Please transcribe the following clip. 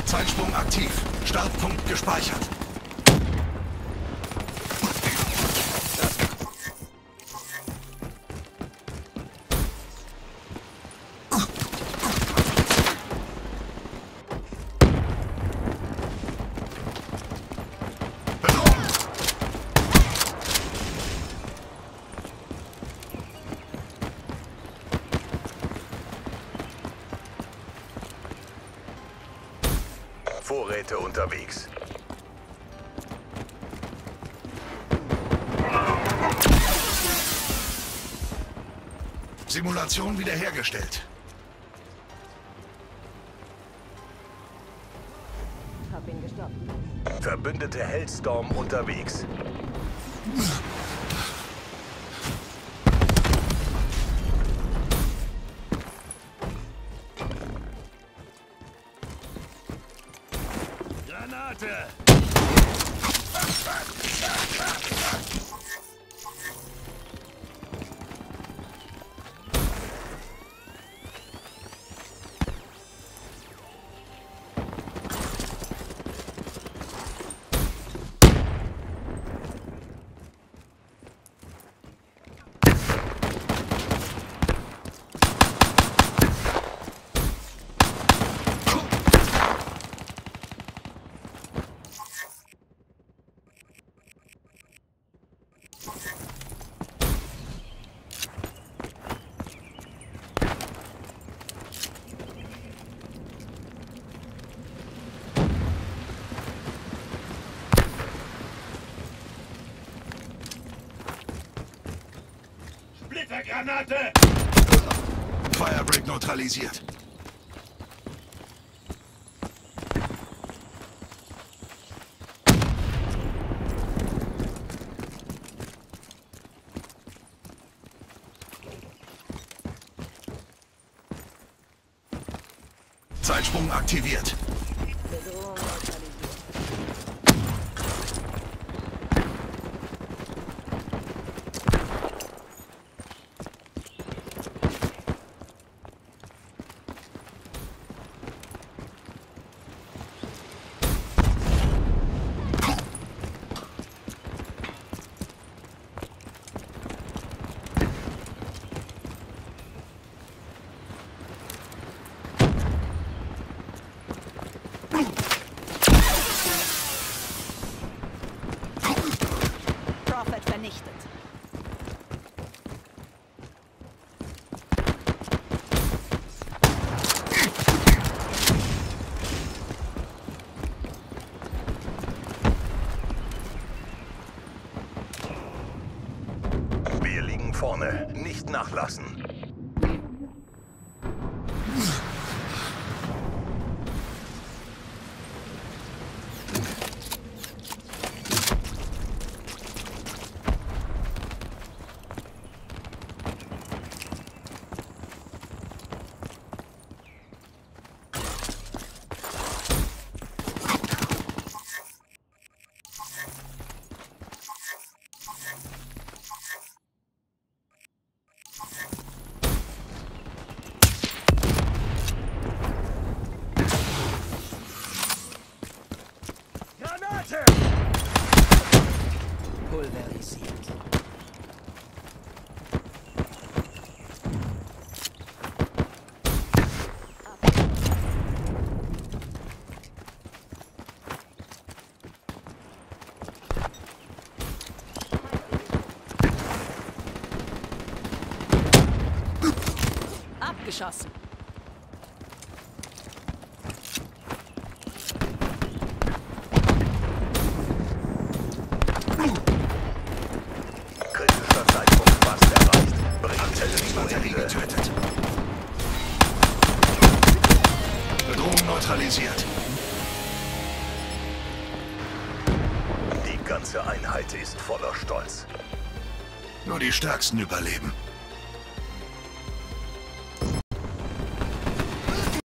Zeitsprung aktiv. Startpunkt gespeichert. Vorräte unterwegs. Simulation wiederhergestellt. Hab ihn gestoppt. Verbündete Hellstorm unterwegs. Granate! Splittergranate! Firebreak neutralisiert. Zeitsprung aktiviert. Bedrohung neutralisiert. Prophet vernichtet. Wir liegen vorne. Nicht nachlassen. Granate! Pulverisiert. Abgeschossen. Kritischer Zeitpunkt fast erreicht. Bringt Batterie Ende. getötet. Bedrohung neutralisiert. Die ganze Einheit ist voller Stolz. Nur die Stärksten überleben.